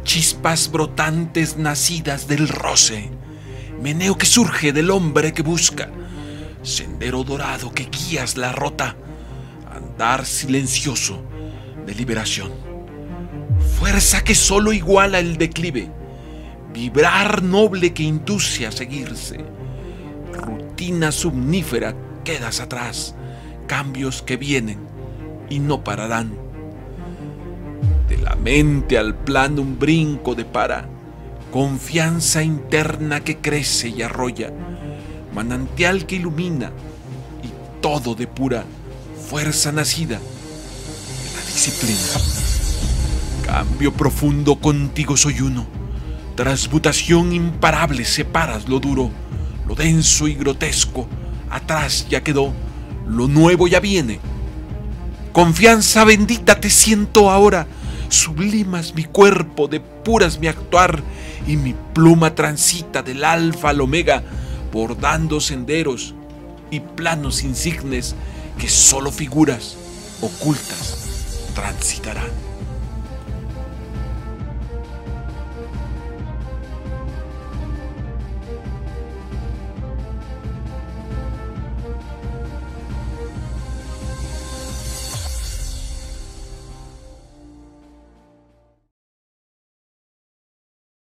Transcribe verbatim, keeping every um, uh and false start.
chispas brotantes nacidas del roce, meneo que surge del hombre que busca, sendero dorado que guías la rota, andar silencioso de liberación, fuerza que solo iguala el declive, vibrar noble que induce a seguirse, rutina somnífera quedas atrás, cambios que vienen y no pararán. De la mente al plano un brinco depara, confianza interna que crece y arrolla, manantial que ilumina y todo depura, fuerza nacida de la disciplina. Cambio profundo contigo soy uno, transmutación imparable separas lo duro, lo denso y grotesco, atrás ya quedó, lo nuevo ya viene. Confianza bendita te siento ahora, sublimas mi cuerpo, depuras mi actuar, y mi pluma transita del alfa al omega, bordando senderos y planos insignes que solo figuras ocultas transitarán.